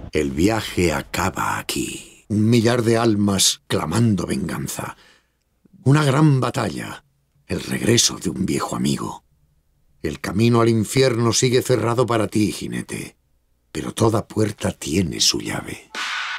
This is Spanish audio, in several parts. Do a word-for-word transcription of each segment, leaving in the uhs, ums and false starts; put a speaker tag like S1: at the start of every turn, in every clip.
S1: El viaje acaba aquí. Un millar de almas clamando venganza. Una gran batalla. El regreso de un viejo amigo. El camino al infierno sigue cerrado para ti, jinete. Pero toda puerta tiene su llave.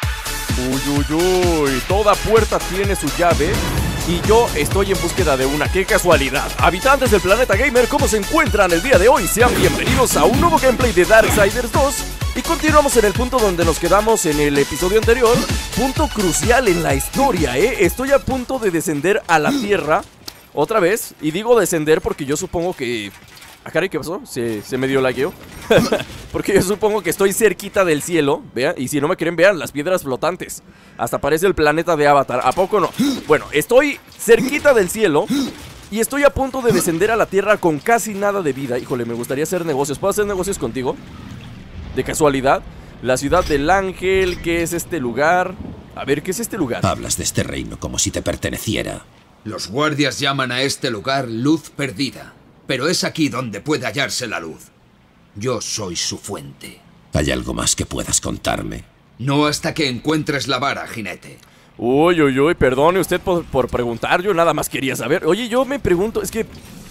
S2: Uy, uy, uy. Toda puerta tiene su llave. Y yo estoy en búsqueda de una. ¡Qué casualidad! Habitantes del planeta gamer, ¿cómo se encuentran el día de hoy? Sean bienvenidos a un nuevo gameplay de Darksiders dos. Y continuamos en el punto donde nos quedamos en el episodio anterior. Punto crucial en la historia, ¿eh? Estoy a punto de descender a la tierra otra vez. Y digo descender porque yo supongo que... Ah, caray, ¿qué pasó? Se, se me dio lagueo. Porque yo supongo que estoy cerquita del cielo. Vean, y si no me quieren, vean las piedras flotantes. Hasta parece el planeta de Avatar. ¿A poco no? Bueno, estoy cerquita del cielo y estoy a punto de descender a la tierra con casi nada de vida. Híjole, me gustaría hacer negocios. ¿Puedo hacer negocios contigo? De casualidad. La ciudad del ángel. ¿Qué es este lugar? A ver, ¿qué es este lugar?
S3: Hablas de este reino como si te perteneciera.
S4: Los guardias llaman a este lugar Luz Perdida. Pero es aquí donde puede hallarse la luz. Yo soy su fuente.
S3: ¿Hay algo más que puedas contarme?
S4: No hasta que encuentres la vara, jinete.
S2: Uy, uy, uy, perdone usted por, por preguntar. Yo nada más quería saber. Oye, yo me pregunto, es que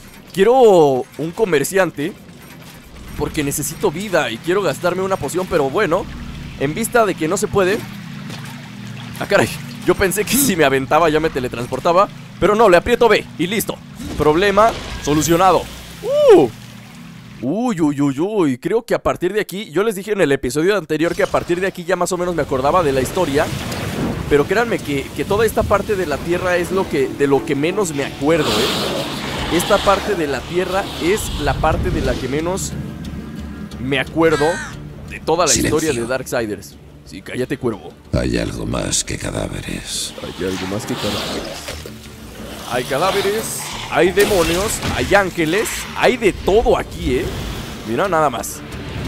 S2: quiero un comerciante porque necesito vida y quiero gastarme una poción, pero bueno, en vista de que no se puede. Ah, caray, yo pensé que si me aventaba ya me teletransportaba, pero no, le aprieto B y listo. Problema solucionado. Uh. Uy, uy, uy, uy. Creo que a partir de aquí, yo les dije en el episodio anterior que a partir de aquí ya más o menos me acordaba de la historia. Pero créanme que, que toda esta parte de la tierra es lo que, de lo que menos me acuerdo, ¿eh? Esta parte de la tierra es la parte de la que menos me acuerdo de toda la
S3: Silencio.
S2: historia de Darksiders. Sí, cállate, cuervo.
S3: Hay algo más que cadáveres.
S2: Hay algo más que cadáveres. Hay cadáveres, hay demonios, hay ángeles, hay de todo aquí, ¿eh? Mira, nada más.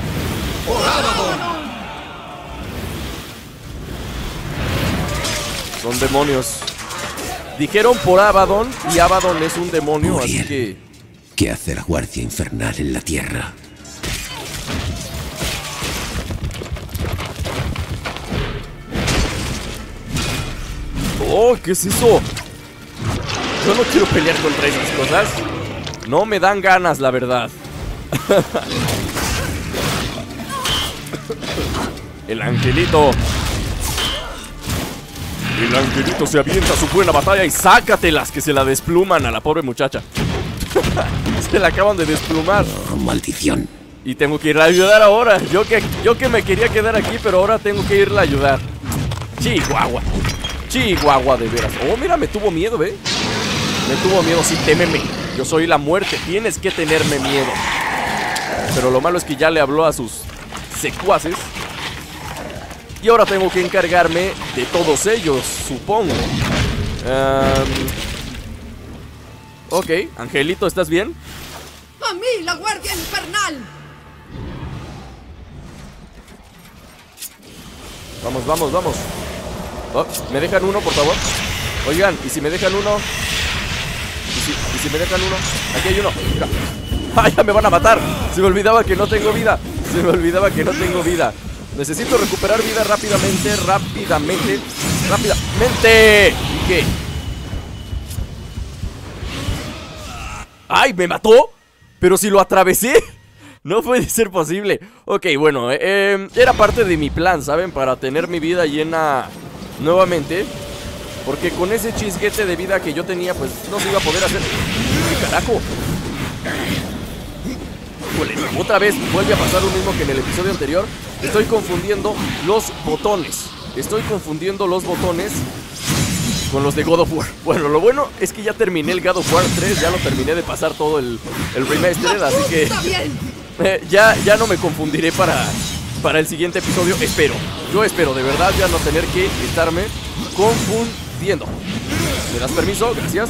S2: Son demonios. Dijeron por Abaddon y Abaddon es un demonio,
S3: Uriel.
S2: así que...
S3: ¿Qué hace la guardia infernal en la tierra?
S2: ¡Oh! ¿Qué es eso? Yo no quiero pelear contra esas cosas. No me dan ganas, la verdad. El angelito. El angelito se avienta su buena batalla y sácatelas, que se la despluman a la pobre muchacha. Se la acaban de desplumar.
S3: Oh, maldición.
S2: Y tengo que irla a ayudar ahora. Yo que, yo que me quería quedar aquí, pero ahora tengo que irla a ayudar. Chihuahua. Chihuahua, de veras. Oh, mira, me tuvo miedo, ¿ve? Me tuvo miedo, sí, témeme. Yo soy la muerte, tienes que tenerme miedo. Pero lo malo es que ya le habló a sus secuaces. Y ahora tengo que encargarme de todos ellos, supongo. um, Ok, Angelito, ¿estás bien?
S5: ¡A mí, la guardia infernal!
S2: Vamos, vamos, vamos. Oh, ¿me dejan uno, por favor? Oigan, ¿y si me dejan uno? ¿Y si, y si me dejan uno? Aquí hay uno, mira. ¡Ah, ya me van a matar! Se me olvidaba que no tengo vida. Se me olvidaba que no tengo vida. Necesito recuperar vida rápidamente, rápidamente, rápidamente. ¿Y qué? ¡Ay, me mató! Pero si lo atravesé. No puede ser posible. Ok, bueno, eh, era parte de mi plan, ¿saben? Para tener mi vida llena nuevamente. Porque con ese chisguete de vida que yo tenía, pues no se iba a poder hacer. ¿Qué carajo? Híjole, otra vez vuelve a pasar lo mismo que en el episodio anterior. Estoy confundiendo los botones. Estoy confundiendo los botones con los de God of War. Bueno, lo bueno es que ya terminé el God of War tres. Ya lo terminé de pasar todo el, el remastered. Así que eh, ya, ya no me confundiré para, para el siguiente episodio. Espero, yo espero de verdad ya no tener que estarme confundiendo. ¿Me das permiso? Gracias.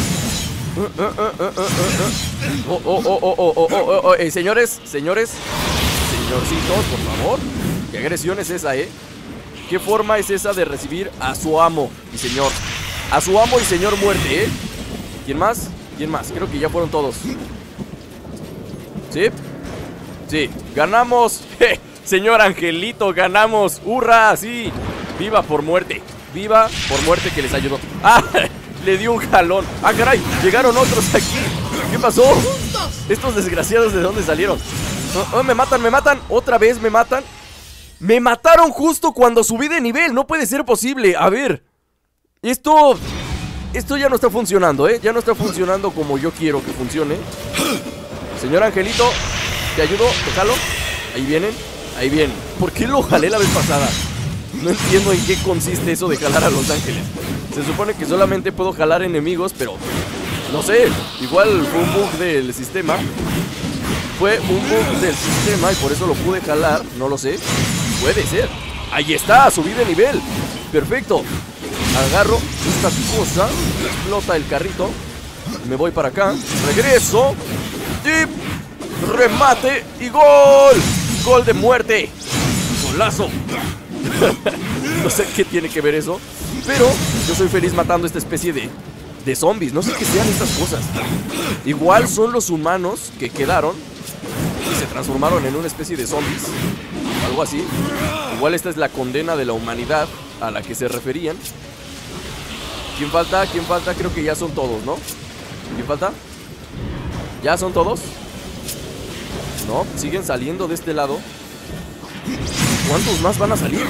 S2: Oh, oh, oh, oh, oh, oh, oh, oh, oh. Eh, señores, señores, señorcitos, por favor. ¿Qué agresión es esa, eh? ¿Qué forma es esa de recibir a su amo y señor? A su amo y señor muerte, ¿eh? ¿Quién más? ¿Quién más? Creo que ya fueron todos. ¿Sí? Sí, ganamos. Señor Angelito, ganamos. ¡Hurra! Sí. Viva por muerte. Viva por muerte que les ayudó. ¡Ah! Le dio un jalón. ¡Ah, caray! Llegaron otros aquí. ¿Qué pasó? Estos desgraciados, ¿de dónde salieron? Oh, oh, me matan, me matan. Otra vez me matan. Me mataron justo cuando subí de nivel. No puede ser posible. A ver. Esto... Esto ya no está funcionando, ¿eh? Ya no está funcionando como yo quiero que funcione. Señor Angelito, te ayudo, te jalo. Ahí vienen, ahí vienen. ¿Por qué lo jalé la vez pasada? No entiendo en qué consiste eso de jalar a los ángeles. Se supone que solamente puedo jalar enemigos, pero... No sé, igual fue un bug del sistema. Fue un bug del sistema y por eso lo pude jalar. No lo sé, puede ser. Ahí está, subí de nivel. Perfecto. Agarro esta cosa, explota el carrito. Me voy para acá, regreso y remate y gol. Gol de muerte. Golazo. No sé qué tiene que ver eso, pero yo soy feliz matando esta especie de, de zombies. No sé qué sean estas cosas. Igual son los humanos que quedaron y se transformaron en una especie de zombies, algo así. Igual esta es la condena de la humanidad a la que se referían. ¿Quién falta? ¿Quién falta? Creo que ya son todos, ¿no? ¿Quién falta? ¿Ya son todos? No, siguen saliendo de este lado. ¿Cuántos más van a salir?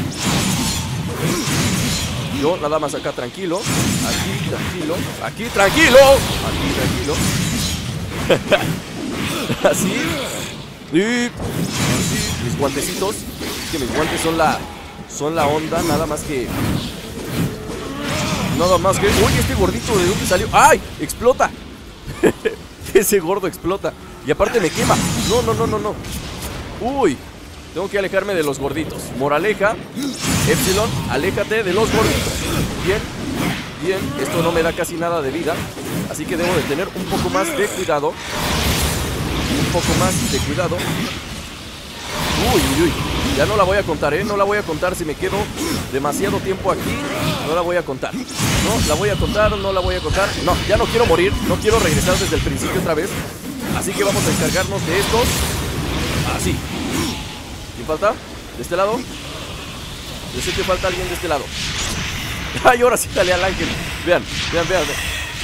S2: Yo nada más acá tranquilo. Aquí tranquilo. Aquí tranquilo. Aquí tranquilo. Así. Y así. Mis guantecitos. Es que mis guantes son la... Son la onda. Nada más que... Nada más que... ¡Uy, este gordito! ¿De dónde salió? ¡Ay! ¡Explota! Ese gordo explota. Y aparte me quema. No, no, no, no, no. ¡Uy! Tengo que alejarme de los gorditos. Moraleja, Epsilon, aléjate de los gorditos. Bien, bien. Esto no me da casi nada de vida, así que debo de tener un poco más de cuidado. Un poco más de cuidado. Uy, uy, uy. Ya no la voy a contar, ¿eh? No la voy a contar si me quedo demasiado tiempo aquí. No la voy a contar. No, la voy a contar, no la voy a contar. No, ya no quiero morir. No quiero regresar desde el principio otra vez. Así que vamos a encargarnos de estos. Así. ¿Quién falta? ¿De este lado? Yo sé que falta alguien de este lado. Ay, ahora sí sale al ángel. Vean, vean, vean, vean.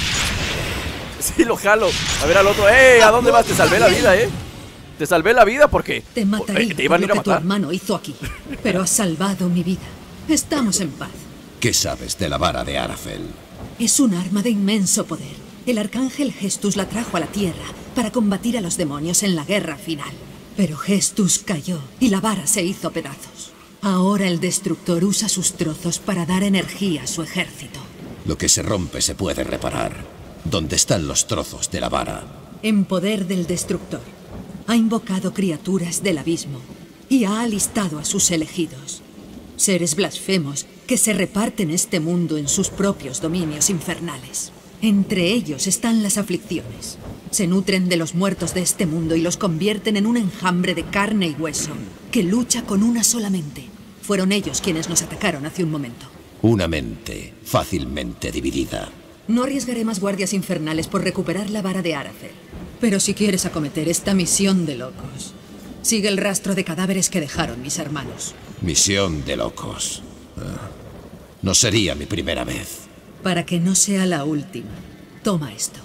S2: Sí, lo jalo. A ver al otro. ¡Eh! ¿A dónde vas? Te salvé la vida, ¿eh? Te salvé la vida porque...
S5: Te mataré
S2: eh, te iban a ir a
S5: por lo que
S2: matar.
S5: tu hermano hizo aquí. Pero has salvado mi vida. Estamos en paz.
S3: ¿Qué sabes de la vara de Arafel?
S5: Es un arma de inmenso poder. El arcángel Gestus la trajo a la Tierra para combatir a los demonios en la guerra final. Pero Gestus cayó y la vara se hizo pedazos. Ahora el Destructor usa sus trozos para dar energía a su ejército.
S3: Lo que se rompe se puede reparar. ¿Dónde están los trozos de la vara?
S5: En poder del Destructor. Ha invocado criaturas del abismo y ha alistado a sus elegidos. Seres blasfemos que se reparten este mundo en sus propios dominios infernales. Entre ellos están las aflicciones. Se nutren de los muertos de este mundo y los convierten en un enjambre de carne y hueso que lucha con una sola mente. Fueron ellos quienes nos atacaron hace un momento.
S3: Una mente fácilmente dividida.
S5: No arriesgaré más guardias infernales por recuperar la vara de Arafel. Pero si quieres acometer esta misión de locos, sigue el rastro de cadáveres que dejaron mis hermanos.
S3: Misión de locos. Ah, no sería mi primera vez.
S5: Para que no sea la última, toma esto.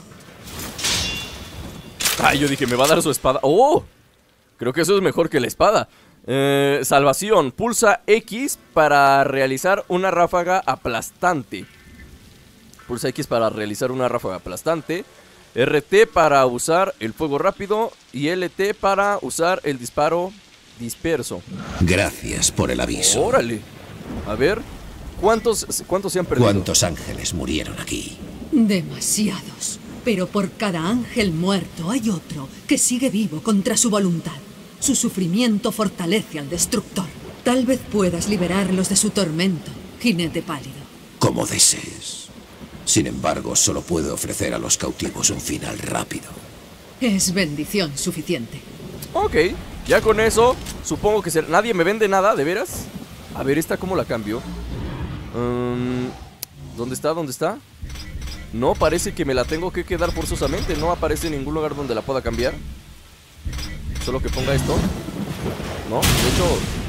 S2: Ay, yo dije, me va a dar su espada. ¡Oh! Creo que eso es mejor que la espada. Eh, salvación. Pulsa X para realizar una ráfaga aplastante. Pulsa X para realizar una ráfaga aplastante. R T para usar el fuego rápido. Y L T para usar el disparo disperso.
S3: Gracias por el aviso.
S2: Órale. A ver. ¿Cuántos, cuántos se han perdido?
S3: ¿Cuántos ángeles murieron aquí?
S5: Demasiados. Pero por cada ángel muerto hay otro que sigue vivo contra su voluntad. Su sufrimiento fortalece al Destructor. Tal vez puedas liberarlos de su tormento, jinete pálido.
S3: Como desees. Sin embargo, solo puedo ofrecer a los cautivos un final rápido.
S5: Es bendición suficiente.
S2: Ok, ya con eso, supongo que ser... nadie me vende nada, ¿de veras? A ver, ¿esta cómo la cambio? Um, ¿Dónde está? ¿Dónde está? No, parece que me la tengo que quedar forzosamente. No aparece en ningún lugar donde la pueda cambiar. Solo que ponga esto. No, de hecho,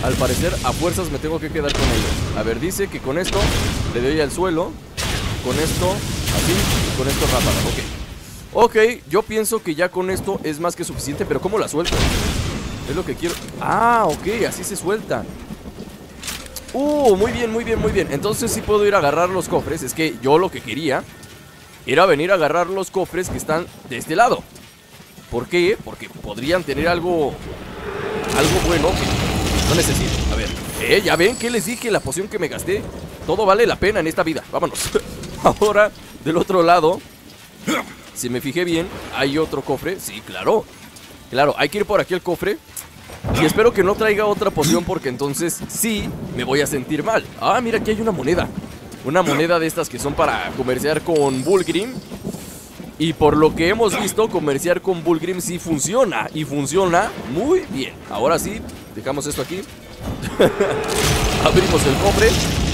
S2: al parecer a fuerzas me tengo que quedar con ellos. A ver, dice que con esto le doy al suelo. Con esto, así, y con esto ráfaga, ok. Ok, yo pienso que ya con esto es más que suficiente. Pero ¿cómo la suelto? Es lo que quiero. Ah, ok, así se suelta. Uh, muy bien, muy bien, muy bien. Entonces sí puedo ir a agarrar los cofres. Es que yo lo que quería era venir a agarrar los cofres que están de este lado. ¿Por qué? Porque podrían tener algo Algo bueno que no necesito. A ver, eh, ya ven que les dije, la poción que me gasté. Todo vale la pena en esta vida, vámonos. Ahora, del otro lado, si me fijé bien, hay otro cofre. Sí, claro, claro, hay que ir por aquí al cofre. Y espero que no traiga otra poción, porque entonces sí me voy a sentir mal. Ah, mira, aquí hay una moneda. Una moneda de estas que son para comerciar con Vulgrim. Y por lo que hemos visto, comerciar con Vulgrim sí funciona. Y funciona muy bien. Ahora sí, dejamos esto aquí. Abrimos el cofre.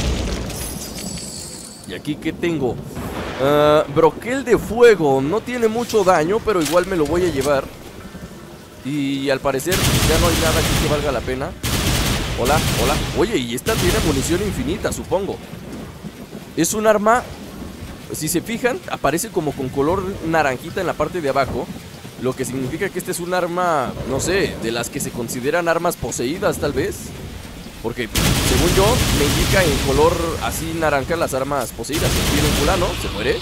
S2: Y aquí, ¿qué tengo? Uh, broquel de fuego. No tiene mucho daño, pero igual me lo voy a llevar. Y al parecer ya no hay nada aquí que valga la pena. Hola, hola. Oye, y esta tiene munición infinita, supongo. Es un arma, si se fijan, aparece como con color naranjita en la parte de abajo. Lo que significa que este es un arma, no sé, de las que se consideran armas poseídas, tal vez. Porque, según yo, me indica en color así naranja las armas poseídas. Tiene un fulano, se muere.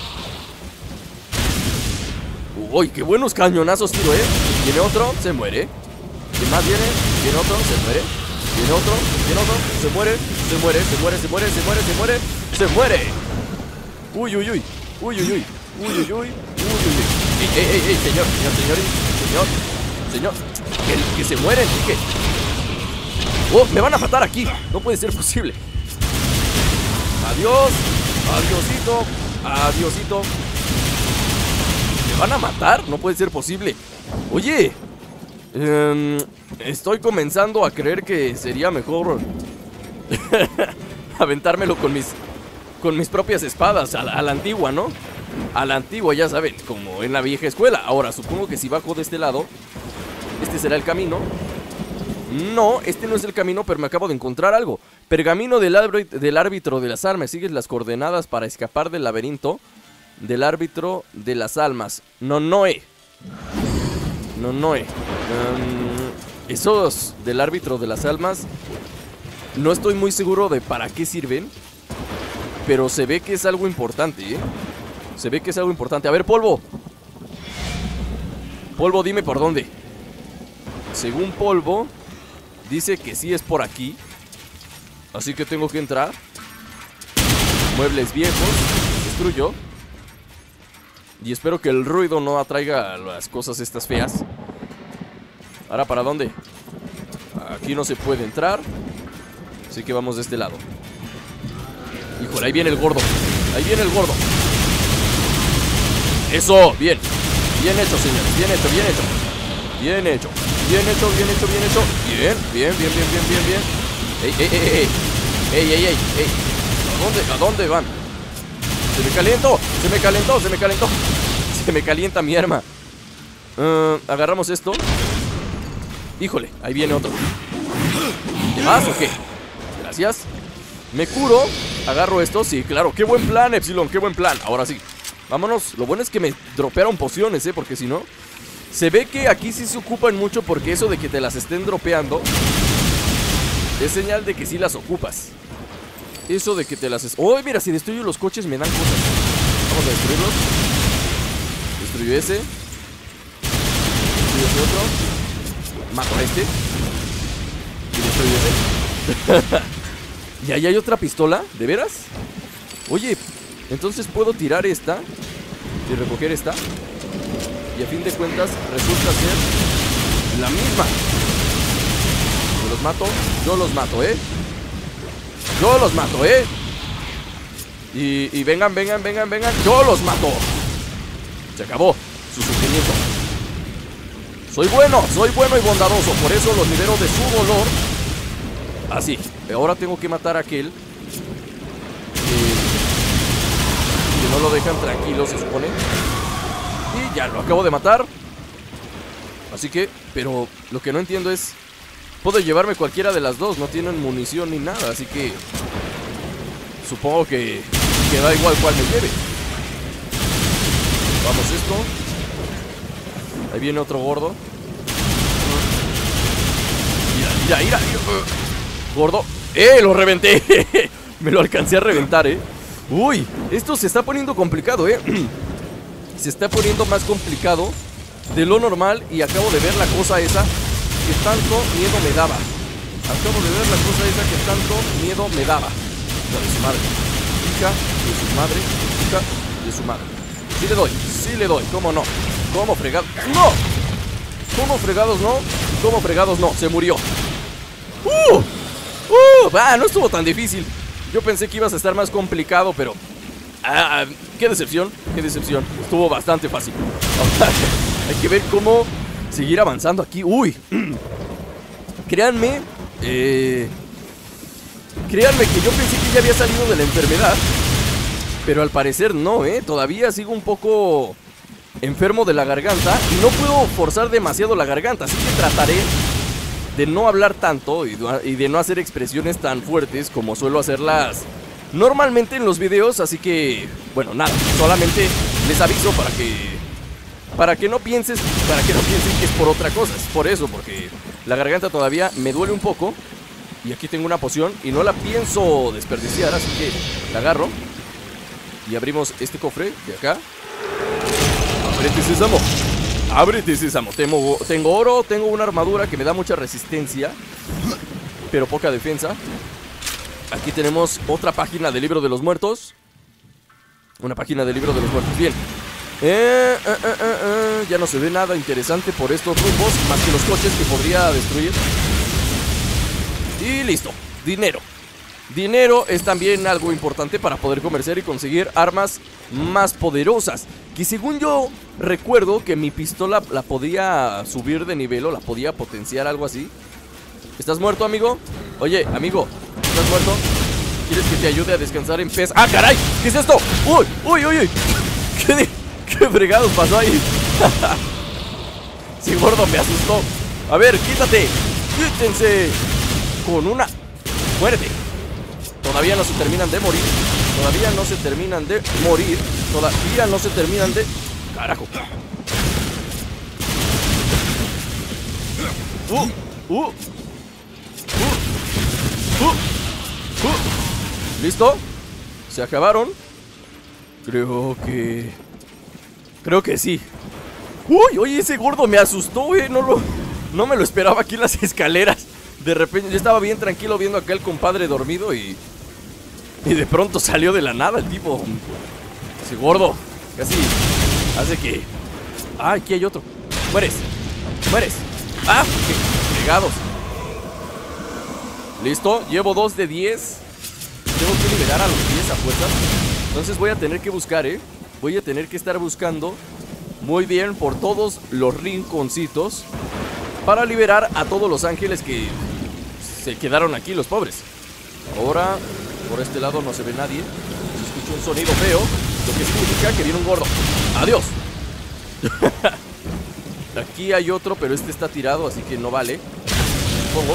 S2: Uy, qué buenos cañonazos tiro, eh. Viene otro, se muere. ¿Quién más viene? Viene otro, se muere. Viene otro, viene otro, se muere, se muere, se muere, se muere, se muere, se muere, se muere. Uy, uy, uy, uy, uy, uy, uy, uy, uy, uy, uy. Ey, ey, ey, ey, señor, señor, señor, señor, señor, que, que se mueren, dije. Oh, me van a matar aquí, no puede ser posible. Adiós, adiosito, adiosito. ¿Me van a matar? No puede ser posible. Oye, um, estoy comenzando a creer que sería mejor aventármelo con mis con mis propias espadas, a la, a la antigua, ¿no? A la antigua, ya saben, como en la vieja escuela. Ahora, supongo que si bajo de este lado, este será el camino. No, este no es el camino, pero me acabo de encontrar algo. Pergamino del, del árbitro de las almas. Sigues las coordenadas para escapar del laberinto del árbitro de las almas. No, Noé. No, Noé. Um, esos del árbitro de las almas, no estoy muy seguro de para qué sirven, pero se ve que es algo importante, ¿eh? Se ve que es algo importante. A ver, Polvo. Polvo, dime por dónde. Según Polvo, dice que sí es por aquí. Así que tengo que entrar. Muebles viejos. Destruyo. Y espero que el ruido no atraiga las cosas estas feas. Ahora, ¿para dónde? Aquí no se puede entrar. Así que vamos de este lado. Híjole, ahí viene el gordo. Ahí viene el gordo. Eso, bien. Bien hecho, señores, bien hecho, bien hecho. Bien hecho, bien hecho, bien hecho, bien hecho. Bien, bien, bien, bien, bien, bien, bien. Ey, ey, ey, ey. Ey, ey, ey, ey. ¿A dónde, a dónde van? Se me calentó, se me calentó, se me calentó. Se me calienta mi arma. uh, Agarramos esto. Híjole, ahí viene otro. ¿Qué más o qué? Gracias. Me curo, agarro esto, sí, claro. Qué buen plan, Epsilon, qué buen plan. Ahora sí, vámonos. Lo bueno es que me dropearon pociones, eh, porque si no, se ve que aquí sí se ocupan mucho, porque eso de que te las estén dropeando es señal de que sí las ocupas. Eso de que te las... ¡Oh, mira! Si destruyo los coches me dan cosas. Vamos a destruirlos. Destruyo ese. Destruyo ese otro. Mato a este. Y destruyo ese. ¿Y ahí hay otra pistola? ¿De veras? Oye, entonces puedo tirar esta y recoger esta. Y a fin de cuentas resulta ser la misma. Yo los mato. Yo los mato, ¿eh? Yo los mato, ¿eh? Y, y vengan, vengan, vengan, vengan. Yo los mato. Se acabó su sufrimiento. Soy bueno, soy bueno y bondadoso. Por eso los libero de su dolor. Así, ahora tengo que matar a aquel que, que no lo dejan tranquilo, se supone. Y ya lo acabo de matar. Así que, pero lo que no entiendo es puedo llevarme cualquiera de las dos. No tienen munición ni nada, así que supongo que, que da igual cuál me lleve. Vamos esto. Ahí viene otro gordo. Mira, mira, mira. Gordo. ¡Eh! Lo reventé. Me lo alcancé a reventar, eh. Uy, esto se está poniendo complicado, eh. Se está poniendo más complicado de lo normal. Y acabo de ver la cosa esa que tanto miedo me daba. Acabo de ver la cosa esa que tanto miedo me daba. Hija de su madre. Hija de su madre. Hija de su madre. Sí le doy, sí le doy, ¿cómo no? ¿Cómo fregados? ¡No! ¿Cómo fregados no? ¿Cómo fregados no? Se murió. ¡Uh! ¡Uh! Ah, no estuvo tan difícil. Yo pensé que ibas a estar más complicado, pero... Ah, qué decepción, qué decepción. Estuvo bastante fácil. Hay que ver cómo seguir avanzando aquí. ¡Uy! Créanme, eh... créanme que yo pensé que ya había salido de la enfermedad, pero al parecer no, ¿eh? Todavía sigo un poco enfermo de la garganta y no puedo forzar demasiado la garganta, así que trataré de no hablar tanto y de no hacer expresiones tan fuertes como suelo hacerlas normalmente en los videos, así que, bueno, nada, solamente les aviso para que para que no pienses, para que no piensen que es por otra cosa, es por eso, porque la garganta todavía me duele un poco y aquí tengo una poción y no la pienso desperdiciar, así que la agarro. Y abrimos este cofre de acá. Ábrete, sésamo. Ábrete, sésamo. Tengo, tengo oro, tengo una armadura que me da mucha resistencia, pero poca defensa. Aquí tenemos otra página del libro de los muertos. Una página del libro de los muertos. Bien. Eh, eh, eh, eh, eh. Ya no se ve nada interesante por estos rumbos, más que los coches que podría destruir. Y listo. Dinero. Dinero es también algo importante para poder comerciar y conseguir armas más poderosas. Que según yo recuerdo que mi pistola la podía subir de nivel o la podía potenciar, algo así. ¿Estás muerto, amigo? Oye, amigo, ¿estás muerto? ¿Quieres que te ayude a descansar en paz? ¡Ah, caray! ¿Qué es esto? ¡Uy, uy, uy! uy! ¿Qué, de... ¿Qué fregados pasó ahí? Sí, gordo, me asustó. A ver, quítate. Quítense. Con una... Muérete. Todavía no se terminan de morir. Todavía no se terminan de morir. Todavía no se terminan de... Carajo. Uh, uh, uh, uh, uh. ¿Listo? ¿Se acabaron? Creo que... Creo que sí. Uy, oye, ese gordo me asustó, eh. No lo... No me lo esperaba aquí en las escaleras. De repente, yo estaba bien tranquilo viendo acá el compadre dormido y... Y de pronto salió de la nada el tipo. Ese gordo casi hace que... Ah, aquí hay otro. Mueres. Mueres. Ah, qué fregados. Listo, llevo dos de diez. Tengo que liberar a los diez a fuerza. Entonces voy a tener que buscar, eh Voy a tener que estar buscando muy bien por todos los rinconcitos para liberar a todos los ángeles que se quedaron aquí, los pobres. Ahora, por este lado no se ve nadie. Se escucha un sonido feo, lo que significa que viene un gordo. ¡Adiós! Aquí hay otro, pero este está tirado, así que no vale. Supongo.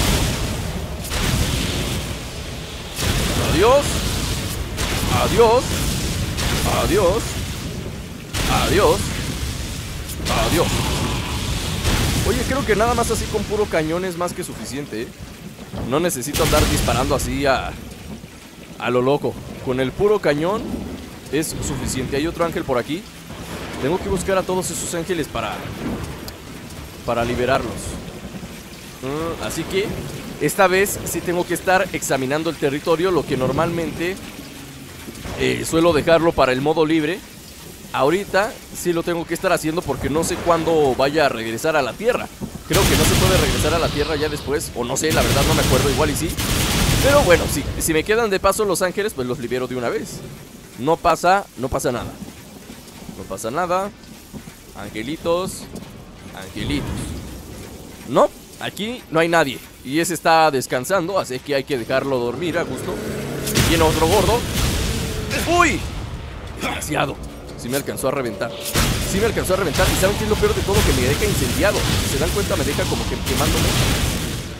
S2: Adiós. Adiós. Adiós. Adiós. Adiós. Oye, creo que nada más así con puro cañón es más que suficiente, ¿eh? No necesito andar disparando así a... A lo loco. Con el puro cañón es suficiente. Hay otro ángel por aquí. Tengo que buscar a todos esos ángeles para... Para liberarlos. mm, Así que esta vez sí tengo que estar examinando el territorio, lo que normalmente eh, suelo dejarlo para el modo libre. Ahorita sí lo tengo que estar haciendo porque no sé cuándo vaya a regresar a la Tierra. Creo que no se puede regresar a la Tierra ya después, o no sé, la verdad no me acuerdo, igual y sí. Pero bueno, sí, si me quedan de paso los ángeles, pues los libero de una vez. No pasa, no pasa nada. No pasa nada. Angelitos. Angelitos. No, aquí no hay nadie. Y ese está descansando, así que hay que dejarlo dormir a gusto. Viene otro gordo. ¡Uy! Desgraciado. Sí me alcanzó a reventar. Sí me alcanzó a reventar. ¿Y saben qué es lo peor de todo? Que me deja incendiado. Si se dan cuenta, me deja como que quemándome.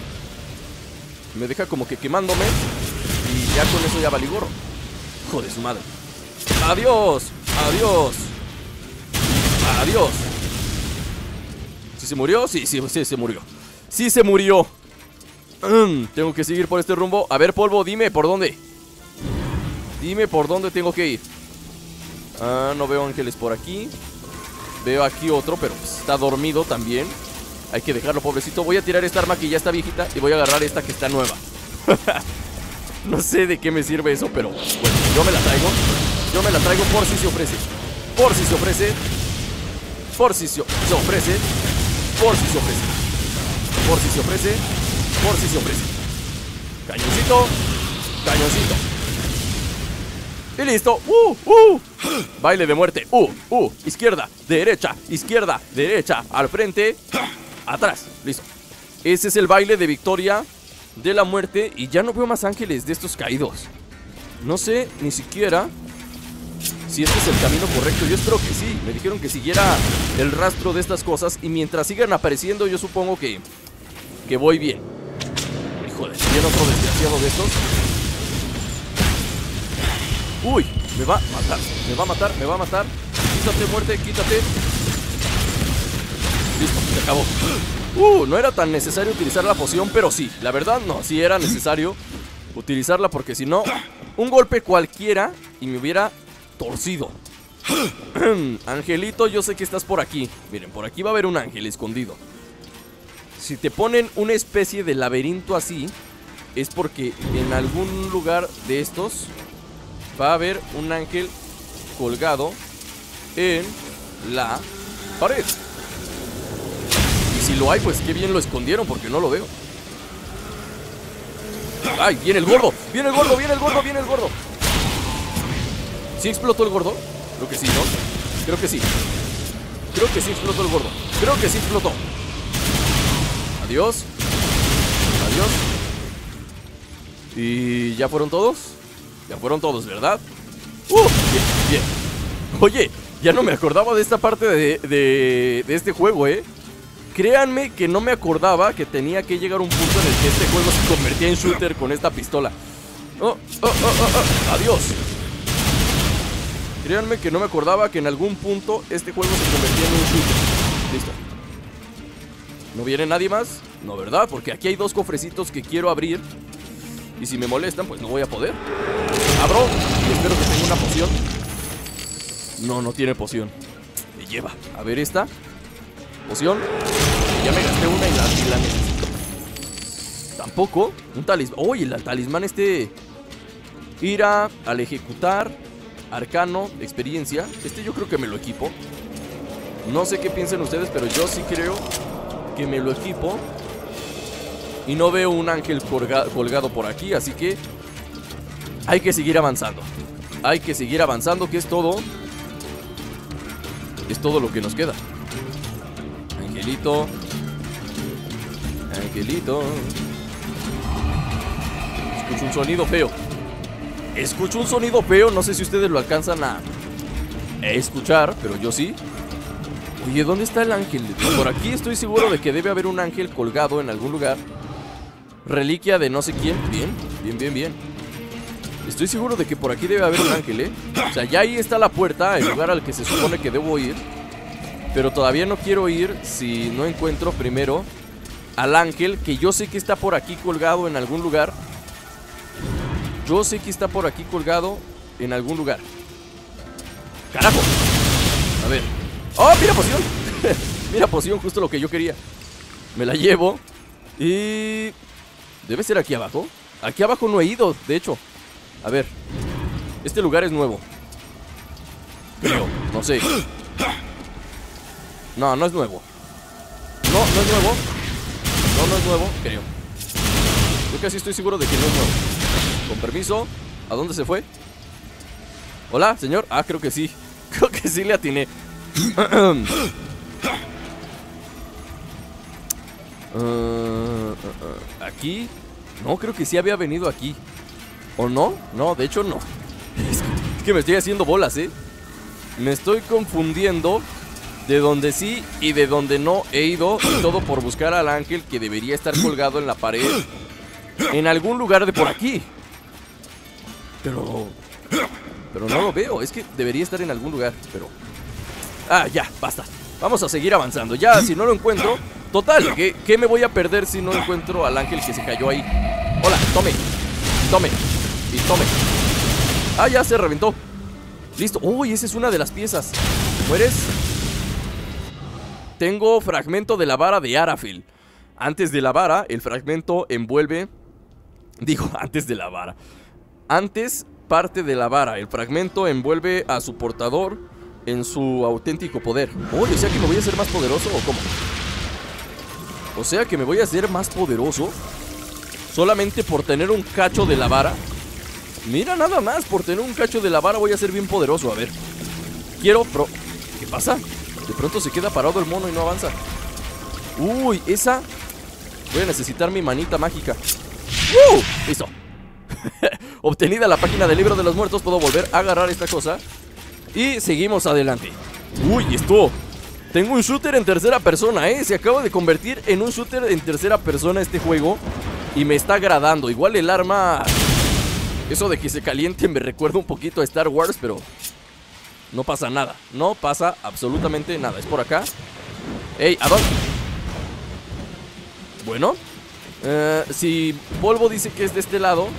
S2: Me deja como que quemándome. Y ya con eso ya valí gorro. Joder, su madre. Adiós, adiós. Adiós. ¿Sí se murió? Sí, sí, sí, se murió. Sí se murió. mm, Tengo que seguir por este rumbo. A ver, polvo, dime por dónde. Dime por dónde tengo que ir. Ah, no veo ángeles por aquí. Veo aquí otro, pero pues, está dormido también. Hay que dejarlo, pobrecito. Voy a tirar esta arma que ya está viejita y voy a agarrar esta que está nueva. No sé de qué me sirve eso, pero bueno, yo me la traigo. Yo me la traigo por si se ofrece. Por si se ofrece. Por si se, se ofrece. Por si se ofrece. Por si se ofrece. Por si se ofrece. Cañoncito. Cañoncito. Y listo. Uh, uh. Baile de muerte. Uh, uh. Izquierda, derecha, izquierda, derecha. Al frente, atrás. Listo. Ese es el baile de victoria de la muerte. Y ya no veo más ángeles de estos caídos. No sé ni siquiera si este es el camino correcto. Yo espero que sí. Me dijeron que siguiera el rastro de estas cosas. Y mientras sigan apareciendo, yo supongo que Que voy bien. Híjole, viene otro desgraciado de estos. Uy, me va a matar. Me va a matar, me va a matar. Quítate, muerte, quítate. Listo, se acabó. Uh, no era tan necesario utilizar la poción, pero sí, la verdad no, sí era necesario utilizarla porque si no, un golpe cualquiera y me hubiera torcido. Angelito, yo sé que estás por aquí. Miren, por aquí va a haber un ángel escondido. Si te ponen una especie de laberinto así, es porque en algún lugar de estos va a haber un ángel colgado en la pared. Y si lo hay, pues qué bien lo escondieron porque no lo veo. ¡Ay! ¡Viene el gordo! ¡Viene el gordo! ¡Viene el gordo! ¡Viene el gordo! ¿Sí explotó el gordo? Creo que sí, ¿no? Creo que sí. Creo que sí explotó el gordo. Creo que sí explotó. Adiós. Adiós. ¿Y ya fueron todos? Ya fueron todos, ¿verdad? ¡Uh! Bien, bien. Oye, ya no me acordaba de esta parte de, de, de este juego, ¿eh? Créanme que no me acordaba que tenía que llegar a un punto en el que este juego se convertía en shooter con esta pistola. ¡Oh! ¡Oh! ¡Oh! ¡Oh! ¡Oh! ¡Adiós! Créanme que no me acordaba que en algún punto este juego se convertía en un shooter. Listo. ¿No viene nadie más? No, ¿verdad? Porque aquí hay dos cofrecitos que quiero abrir. Y si me molestan, pues no voy a poder. Abro y espero que tenga una poción. No, no tiene poción. Me lleva. A ver esta poción. Ya me gasté una y la, y la necesito. Tampoco. Un talismán. Oye, el talismán este. Ira al ejecutar. Arcano, experiencia. Este yo creo que me lo equipo. No sé qué piensen ustedes, pero yo sí creo que me lo equipo. Y no veo un ángel colga colgado por aquí, así que hay que seguir avanzando. Hay que seguir avanzando, que es todo. Es todo lo que nos queda. Angelito. Angelito. Escucho un sonido feo. Escucho un sonido feo, no sé si ustedes lo alcanzan a escuchar, pero yo sí. Oye, ¿dónde está el ángel? Por aquí estoy seguro de que debe haber un ángel colgado en algún lugar. Reliquia de no sé quién. Bien, bien, bien, bien. Estoy seguro de que por aquí debe haber un ángel, ¿eh? O sea, ya ahí está la puerta, el lugar al que se supone que debo ir. Pero todavía no quiero ir si no encuentro primero al ángel, que yo sé que está por aquí colgado en algún lugar. Yo sé que está por aquí colgado en algún lugar. ¡Carajo! A ver. ¡Oh, mira poción! Mira poción, justo lo que yo quería. Me la llevo. Y... ¿debe ser aquí abajo? Aquí abajo no he ido, de hecho. A ver. Este lugar es nuevo. Creo, no sé. No, no es nuevo. No, no es nuevo. No, no es nuevo, creo. Yo casi estoy seguro de que no es nuevo. Con permiso. ¿A dónde se fue? ¿Hola, señor? Ah, creo que sí. Creo que sí le atiné. uh, uh, uh, Aquí. No, creo que sí había venido aquí. ¿O no? No, de hecho no. Es que, es que me estoy haciendo bolas, ¿eh? Me estoy confundiendo de donde sí y de donde no he ido. Y todo por buscar al ángel que debería estar colgado en la pared en algún lugar de por aquí. Pero... Pero no lo veo, es que debería estar en algún lugar, pero... Ah, ya, basta. Vamos a seguir avanzando. Ya, si no lo encuentro... Total, ¿qué, qué me voy a perder si no encuentro al ángel que se cayó ahí? Hola, tome. Tome. Y tome. Ah, ya se reventó. Listo. Uy, esa es una de las piezas. ¿Mueres? Tengo fragmento de la vara de Arafil. Antes de la vara, el fragmento envuelve... Digo, antes de la vara. Antes, parte de la vara. El fragmento envuelve a su portador en su auténtico poder. Uy, o sea que me voy a hacer más poderoso, ¿o cómo? O sea que me voy a hacer más poderoso solamente por tener un cacho de la vara. Mira, nada más, por tener un cacho de la vara voy a ser bien poderoso. A ver, quiero, pero... ¿Qué pasa? De pronto se queda parado el mono y no avanza. Uy, esa... Voy a necesitar mi manita mágica. ¡Uh! Listo. Obtenida la página del libro de los muertos, puedo volver a agarrar esta cosa. Y seguimos adelante. Uy, esto... Tengo un shooter en tercera persona, eh. Se acaba de convertir en un shooter en tercera persona este juego. Y me está agradando. Igual el arma... Eso de que se caliente me recuerda un poquito a Star Wars, pero... No pasa nada. No pasa absolutamente nada. Es por acá. Ey, ¿a dónde? Bueno. Eh, si Polvo dice que es de este lado...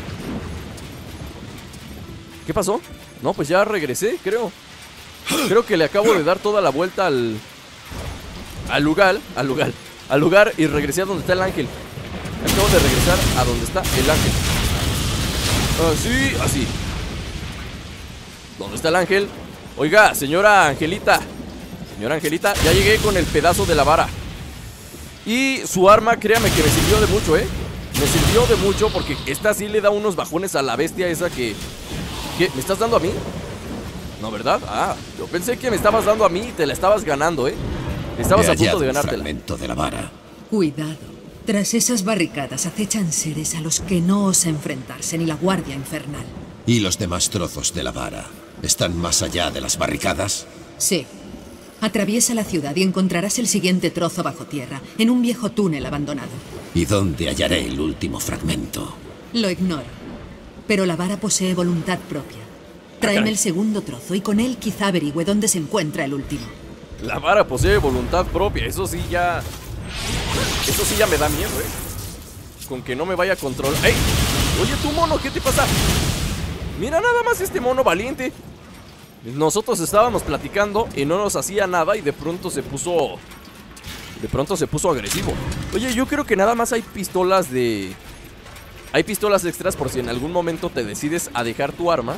S2: ¿Qué pasó? No, pues ya regresé, creo. Creo que le acabo de dar toda la vuelta al... Al lugar, al lugar, al lugar y regresé a donde está el ángel. Acabo de regresar a donde está el ángel. Así, así. ¿Dónde está el ángel? Oiga, señora Angelita. Señora Angelita, ya llegué con el pedazo de la vara. Y su arma, créame que me sirvió de mucho, eh. Me sirvió de mucho porque esta sí le da unos bajones a la bestia esa que... ¿Qué? ¿Me estás dando a mí? No, ¿verdad? Ah, yo pensé que me estabas dando a mí y te la estabas ganando, eh. Estabas a punto de ganártela.
S3: Fragmento de la vara.
S5: Cuidado. Tras esas barricadas acechan seres a los que no osa enfrentarse ni la guardia infernal.
S3: ¿Y los demás trozos de la vara están más allá de las barricadas?
S5: Sí. Atraviesa la ciudad y encontrarás el siguiente trozo bajo tierra, en un viejo túnel abandonado.
S3: ¿Y dónde hallaré el último fragmento?
S5: Lo ignoro. Pero la vara posee voluntad propia. Tráeme el segundo trozo y con él quizá averigüe dónde se encuentra el último.
S2: La vara posee voluntad propia, eso sí ya... Eso sí ya me da miedo, eh. Con que no me vaya a controlar... ¡Ey! Oye, tú, mono, ¿qué te pasa? Mira nada más este mono valiente. Nosotros estábamos platicando y no nos hacía nada y de pronto se puso... De pronto se puso agresivo. Oye, yo creo que nada más hay pistolas de... Hay pistolas extras por si en algún momento te decides a dejar tu arma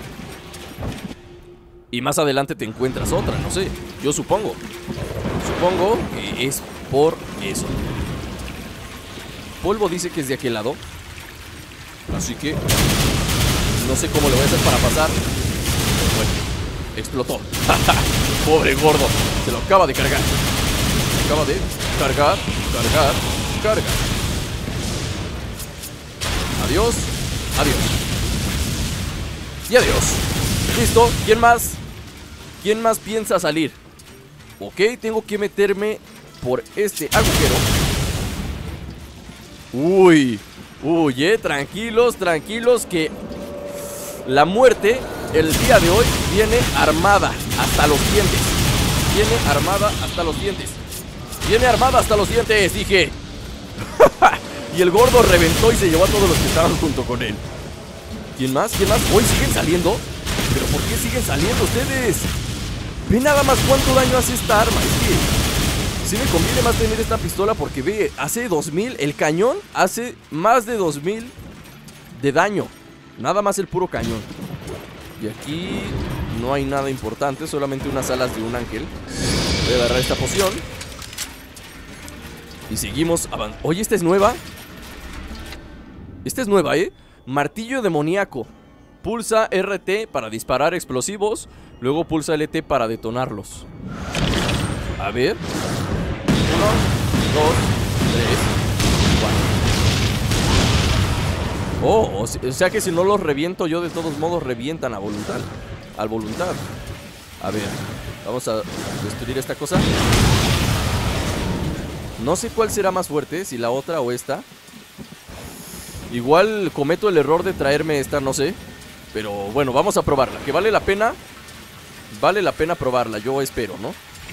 S2: y más adelante te encuentras otra, no sé, yo supongo. Supongo que es por eso. Polvo dice que es de aquel lado, así que no sé cómo le voy a hacer para pasar. Bueno, explotó. Pobre gordo, se lo acaba de cargar. Se acaba de cargar, cargar, cargar. Adiós, adiós. Y adiós. Listo, ¿quién más? ¿Quién más piensa salir? Ok, tengo que meterme por este agujero. Uy, uy, eh, tranquilos, tranquilos que la muerte el día de hoy viene armada hasta los dientes. Viene armada hasta los dientes. Viene armada hasta los dientes, dije. Y el gordo reventó y se llevó a todos los que estaban junto con él. ¿Quién más? ¿Quién más? ¿Hoy siguen saliendo? ¿Pero por qué siguen saliendo ustedes? Ve nada más cuánto daño hace esta arma. Es que sí me conviene más tener esta pistola porque ve, hace dos mil. El cañón hace más de dos mil de daño. Nada más el puro cañón. Y aquí no hay nada importante, solamente unas alas de un ángel. Voy a agarrar esta poción y seguimos avanzando. Oye, esta es nueva. Esta es nueva, ¿eh? Martillo demoníaco. Pulsa R T para disparar explosivos. Luego pulsa L T para detonarlos. A ver. Uno, dos, tres, cuatro. Oh, o sea que si no los reviento yo, de todos modos revientan a voluntad. Al voluntad. A ver, vamos a destruir esta cosa. No sé cuál será más fuerte, si la otra o esta. Igual cometo el error de traerme esta, no sé. Pero bueno, vamos a probarla. Que vale la pena. Vale la pena probarla, yo espero, ¿no?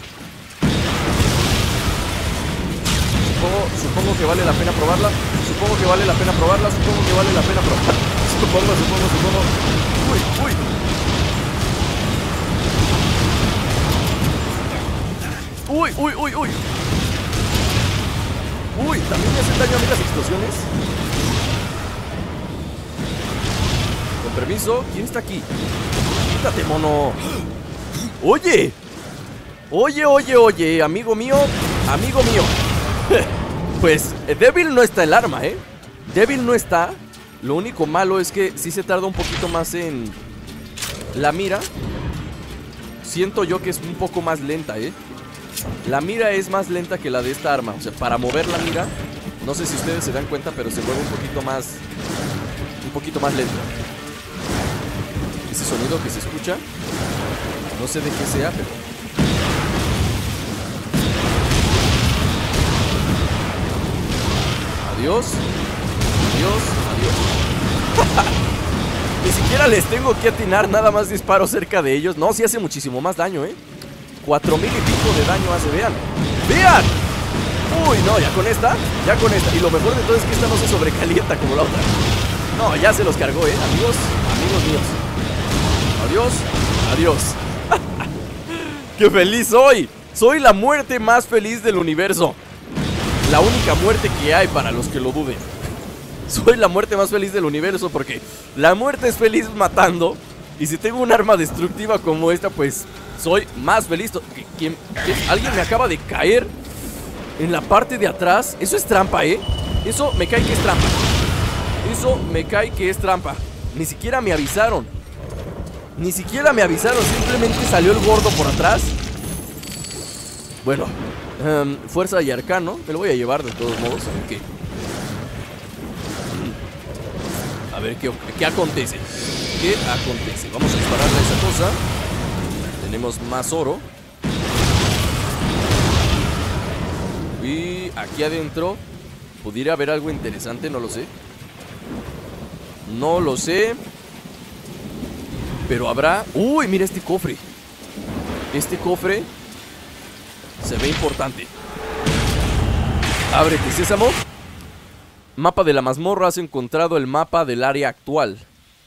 S2: Supongo, supongo que vale la pena probarla. Supongo que vale la pena probarla. Supongo que vale la pena probarla. Supongo, supongo, supongo. Uy, uy. Uy, uy, uy, uy. Uy, también me hacen daño a mí las explosiones. Con permiso, ¿quién está aquí? Quítate, mono. Oye. Oye, oye, oye, amigo mío. Amigo mío. Pues débil no está el arma, ¿eh? Débil no está. Lo único malo es que sí se tarda un poquito más en la mira. Siento yo que es un poco más lenta, ¿eh? La mira es más lenta que la de esta arma. O sea, para mover la mira, no sé si ustedes se dan cuenta, pero se mueve un poquito más. Un poquito más lento. Ese sonido que se escucha, no sé de qué sea, pero... Adiós. Adiós, adiós. Ni siquiera les tengo que atinar, nada más disparo cerca de ellos. No, sí hace muchísimo más daño, ¿eh? Cuatro mil y pico de daño hace, vean. ¡Vean! Uy, no, ya con esta, ya con esta. Y lo mejor de todo es que esta no se sobrecalienta como la otra. No, ya se los cargó, ¿eh? Amigos, amigos míos. Adiós, adiós. ¡Qué feliz soy! Soy la muerte más feliz del universo. La única muerte que hay, para los que lo duden. Soy la muerte más feliz del universo porque la muerte es feliz matando. Y si tengo un arma destructiva como esta, pues soy más feliz. ¿Quién, quién? Alguien me acaba de caer en la parte de atrás. Eso es trampa, ¿eh? Eso me cae que es trampa. Eso me cae que es trampa. Ni siquiera me avisaron. Ni siquiera me avisaron. Simplemente salió el gordo por atrás. Bueno, um, fuerza y arcano. Me lo voy a llevar de todos modos. A ver qué. A ver qué, qué acontece. ¿Qué acontece? Vamos a dispararle a esa cosa. Tenemos más oro. Y aquí adentro pudiera haber algo interesante, no lo sé. No lo sé. Pero habrá... ¡Uy! Mira este cofre. Este cofre se ve importante. Ábrete, sésamo. Mapa de la mazmorra. Has encontrado el mapa del área actual.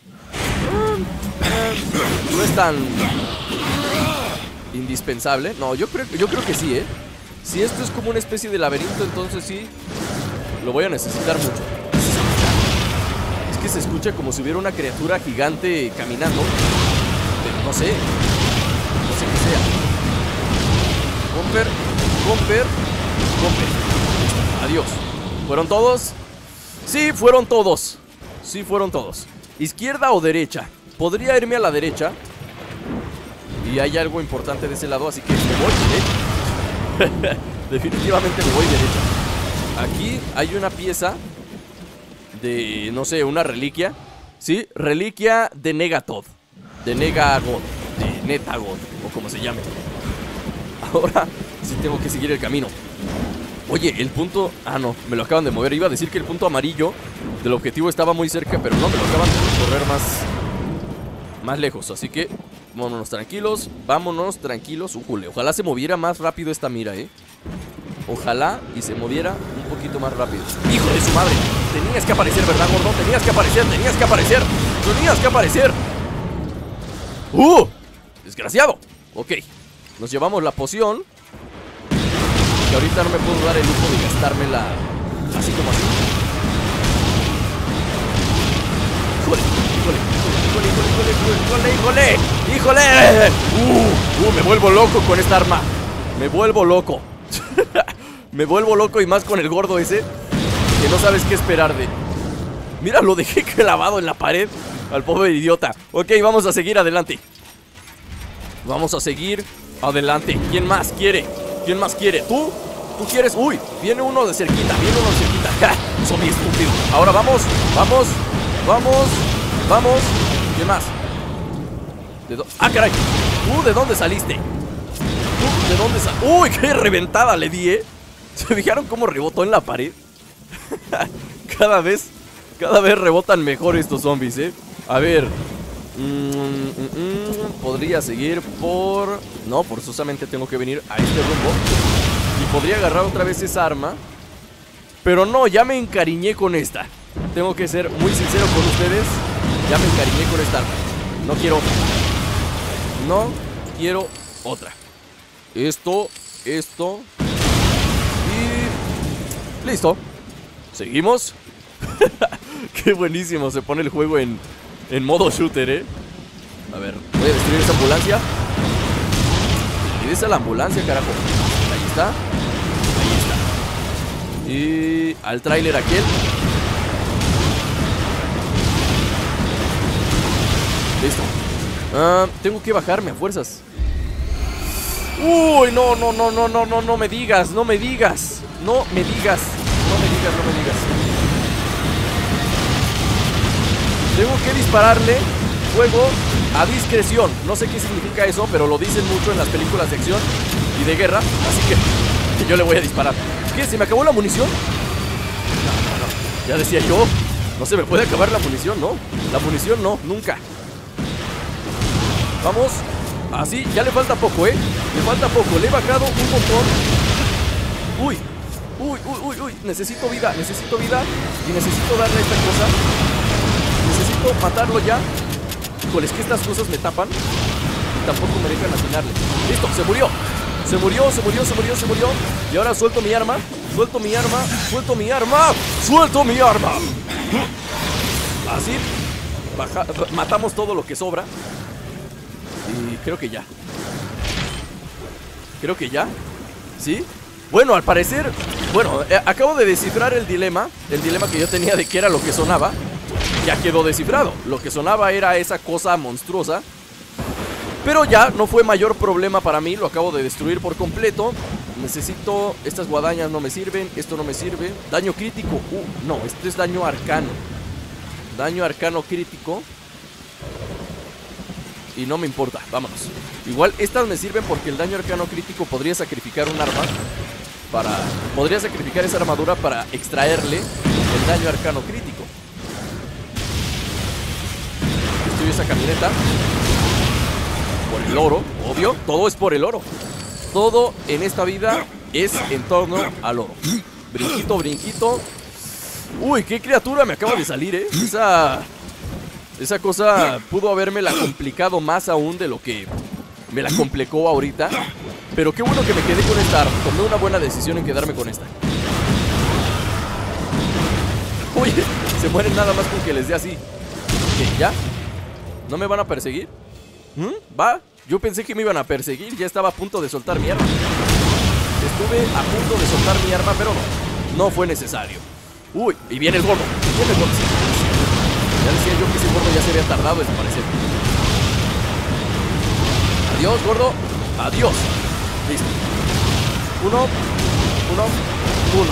S2: No es tan indispensable. No, yo creo, yo creo que sí, ¿eh? Si esto es como una especie de laberinto, entonces sí lo voy a necesitar mucho. Es que se escucha como si hubiera una criatura gigante caminando. Pero no sé. No sé qué sea. Comper, Comper, Comper. Adiós. ¿Fueron todos? Sí, fueron todos. Sí, fueron todos. ¿Izquierda o derecha? Podría irme a la derecha. Y hay algo importante de ese lado, así que me voy derecha. Definitivamente me voy derecha. Aquí hay una pieza de, no sé, una reliquia. Sí, reliquia de Negatoth. De Negagod. De Netagod, o como se llame. Ahora sí tengo que seguir el camino. Oye, el punto... Ah, no, me lo acaban de mover. Iba a decir que el punto amarillo del objetivo estaba muy cerca, pero no, me lo acaban de correr más... Más lejos, así que... Vámonos tranquilos, vámonos tranquilos. Ujule, ojalá se moviera más rápido esta mira, eh. Ojalá y se moviera un poquito más rápido. ¡Hijo de su madre! Tenías que aparecer, ¿verdad, gordo? Tenías que aparecer, tenías que aparecer. Tenías que aparecer. ¡Uh! Desgraciado. Ok, nos llevamos la poción. Que ahorita no me puedo dar el lujo de gastármela así como así. ¡Híjole! ¡Híjole! ¡Híjole! ¡Híjole! ¡Híjole! ¡Híjole! Uh, ¡Uh! Me vuelvo loco con esta arma. Me vuelvo loco. Me vuelvo loco y más con el gordo ese. Que no sabes qué esperar de... Mira, lo dejé clavado en la pared al pobre idiota. Ok, vamos a seguir adelante. Vamos a seguir adelante. ¿Quién más quiere? ¿Quién más quiere? ¿Tú? ¿Tú quieres? Uy, viene uno de cerquita. Viene uno de cerquita. ¡Ja! Zombie estúpido. Ahora vamos, vamos, vamos, vamos. ¿Quién más? ¿De dónde? ¡Ah, caray! ¿Tú de dónde saliste? ¿Tú de dónde saliste? ¡Uy, qué reventada le di, eh! ¿Se fijaron cómo rebotó en la pared? Cada vez Cada vez rebotan mejor estos zombies, ¿eh? A ver. Mm, mm, mm, podría seguir por... No, forzosamente tengo que venir a este rumbo. Y podría agarrar otra vez esa arma. Pero no, ya me encariñé con esta. Tengo que ser muy sincero con ustedes. Ya me encariñé con esta arma. No quiero otra. No quiero otra. Esto, esto. Y... listo. Seguimos. Qué buenísimo se pone el juego en, en modo shooter, eh. A ver, voy a destruir esa ambulancia. Y esa es la ambulancia, carajo. Ahí está. Ahí está. Y al tráiler aquel. Listo. uh, Tengo que bajarme a fuerzas. Uy, no, no, no, no, no, no, no me digas. No me digas. No me digas. No me digas, no me digas. Tengo que dispararle fuego a discreción. No sé qué significa eso, pero lo dicen mucho en las películas de acción y de guerra. Así que, que yo le voy a disparar. ¿Qué? ¿Se me acabó la munición? No, no, no. Ya decía yo, no se me puede acabar la munición, ¿no? La munición no, nunca. Vamos. Así, ya le falta poco, ¿eh? Le falta poco, le he bajado un montón. Uy, uy, uy, uy, uy. Necesito vida, necesito vida. Y necesito darle esta cosa. Necesito matarlo ya. Híjole, es que estas cosas me tapan y tampoco me dejan atinarle. Listo, se murió. Se murió, se murió, se murió, se murió. Y ahora suelto mi arma. Suelto mi arma, suelto mi arma. Suelto mi arma. Así baja, matamos todo lo que sobra. Y creo que ya. Creo que ya. ¿Sí? Bueno, al parecer. Bueno, eh, acabo de descifrar el dilema. El dilema que yo tenía de qué era lo que sonaba. Ya quedó descifrado. Lo que sonaba era esa cosa monstruosa. Pero ya no fue mayor problema para mí. Lo acabo de destruir por completo. Necesito... Estas guadañas no me sirven. Esto no me sirve. Daño crítico. Uh, no, esto es daño arcano. Daño arcano crítico. Y no me importa, vámonos. Igual estas me sirven porque el daño arcano crítico podría sacrificar un arma. Para... Podría sacrificar esa armadura para extraerle el daño arcano crítico. Destruyo esa camioneta. Por el oro, obvio. Todo es por el oro. Todo en esta vida es en torno al oro. Brinquito, brinquito. Uy, qué criatura me acaba de salir, eh. Esa... Esa cosa pudo habérmela complicado más aún de lo que me la complicó ahorita. Pero qué bueno que me quedé con esta arma. Tomé una buena decisión en quedarme con esta. Uy, se mueren nada más con que les dé así. ¿Qué? ¿Ya? ¿No me van a perseguir? ¿Mm? ¿Va? Yo pensé que me iban a perseguir. Ya estaba a punto de soltar mi arma. Estuve a punto de soltar mi arma, pero no. No fue necesario. Uy, y viene el gordo. Viene el gordo. Ya decía yo que ese gordo ya se había tardado en aparecer. Adiós, gordo. Adiós. Listo. Uno. Uno. Uno.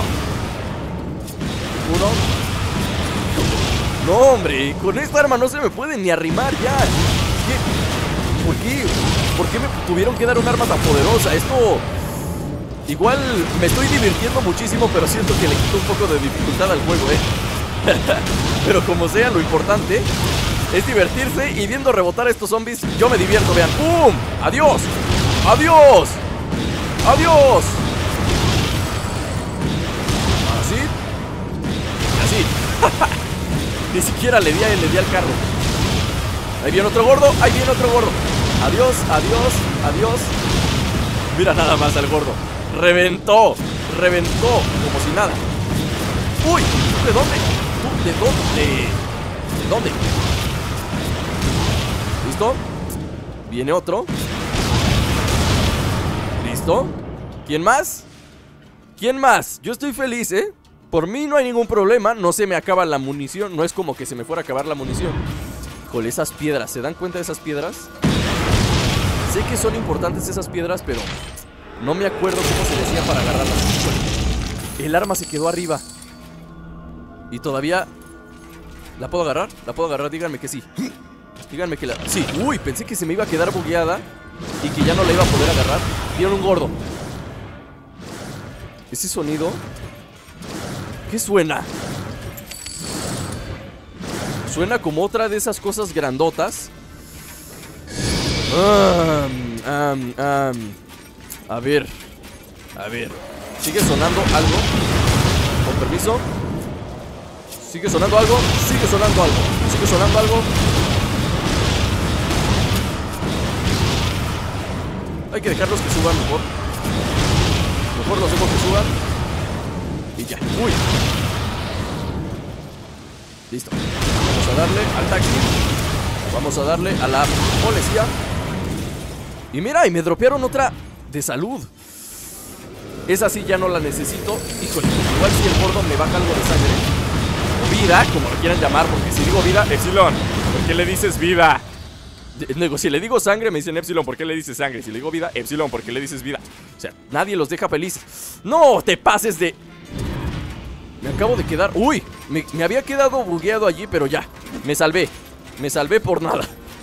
S2: Uno. No, hombre. Con esta arma no se me puede ni arrimar ya. ¿Qué? ¿Por qué? ¿Por qué me tuvieron que dar un arma tan poderosa? Esto... Igual me estoy divirtiendo muchísimo, pero siento que le quito un poco de dificultad al juego, eh. Pero como sea, lo importante es divertirse y viendo rebotar a estos zombies, yo me divierto, vean. ¡Pum! ¡Adiós! ¡Adiós! ¡Adiós! ¿Así? Así. Ni siquiera le di, a, le di al carro. Ahí viene otro gordo, ahí viene otro gordo. Adiós, adiós, adiós. Mira nada más al gordo. Reventó, reventó como si nada. ¡Uy! ¿De dónde? ¿De dónde? ¿De dónde? ¿Listo? Viene otro. ¿Listo? ¿Quién más? ¿Quién más? Yo estoy feliz, ¿eh? Por mí no hay ningún problema. No se me acaba la munición. No es como que se me fuera a acabar la munición. Híjole, esas piedras. ¿Se dan cuenta de esas piedras? Sé que son importantes esas piedras, pero no me acuerdo cómo se decía para agarrarlas. El arma se quedó arriba. Y todavía... ¿La puedo agarrar? ¿La puedo agarrar? Díganme que sí. Díganme que la... Sí. Uy, pensé que se me iba a quedar bugueada y que ya no la iba a poder agarrar. Vieron un gordo. Ese sonido... ¿Qué suena? Suena como otra de esas cosas grandotas. Um, um, um. A ver. A ver. Sigue sonando algo. Con permiso. Sigue sonando algo. Sigue sonando algo. Sigue sonando algo. Hay que dejarlos que suban mejor. Mejor los dejo que suban. Y ya. Uy. Listo. Vamos a darle al taxi. Vamos a darle a la policía. Y mira, y me dropearon otra de salud. Esa sí ya no la necesito. Híjole, igual si el gordo me baja algo de sangre o vida, como lo quieran llamar. Porque si digo vida, Epsilon, ¿por qué le dices vida? Digo, si le digo sangre me dicen Epsilon, ¿por qué le dices sangre? Si le digo vida, Epsilon, ¿por qué le dices vida? O sea, nadie los deja felices. No te pases de... Me acabo de quedar... Uy, me, me había quedado bugueado allí, pero ya, me salvé. Me salvé por nada.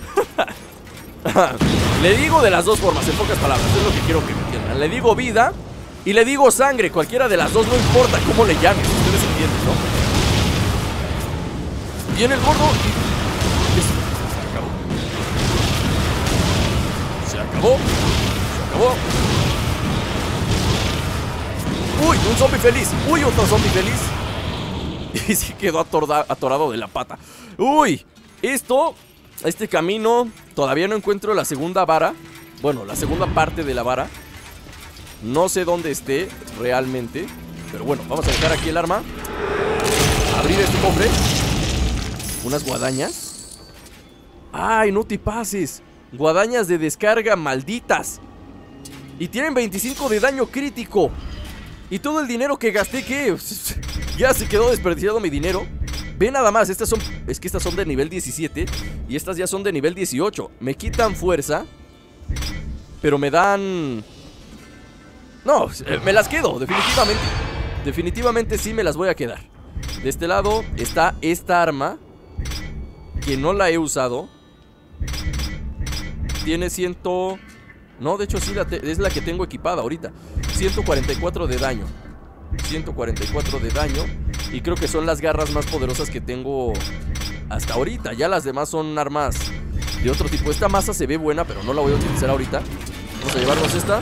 S2: Le digo de las dos formas, en pocas palabras, es lo que quiero que me entiendan. Le digo vida y le digo sangre. Cualquiera de las dos, no importa cómo le llames. Ustedes entienden, ¿no? Viene el gordo y... Se acabó. Se acabó. Se acabó. Uy, un zombie feliz. Uy, otro zombie feliz. Y se quedó atorda, atorado de la pata. Uy, esto... Este camino, todavía no encuentro la segunda vara. Bueno, la segunda parte de la vara. No sé dónde esté realmente, pero bueno, vamos a dejar aquí el arma. Abrir este cofre. Unas guadañas. ¡Ay, no te pases! Guadañas de descarga malditas. Y tienen veinticinco de daño crítico. Y todo el dinero que gasté, ¿qué? Ya se quedó desperdiciado mi dinero. Ve nada más, estas son... Es que estas son de nivel diecisiete y estas ya son de nivel dieciocho. Me quitan fuerza, pero me dan... No, me las quedo, definitivamente. Definitivamente sí me las voy a quedar. De este lado está esta arma, que no la he usado. Tiene ciento... No, de hecho sí, la te... es la que tengo equipada ahorita. ciento cuarenta y cuatro de daño. ciento cuarenta y cuatro de daño. Y creo que son las garras más poderosas que tengo hasta ahorita. Ya las demás son armas de otro tipo. Esta masa se ve buena, pero no la voy a utilizar ahorita. Vamos a llevarnos esta.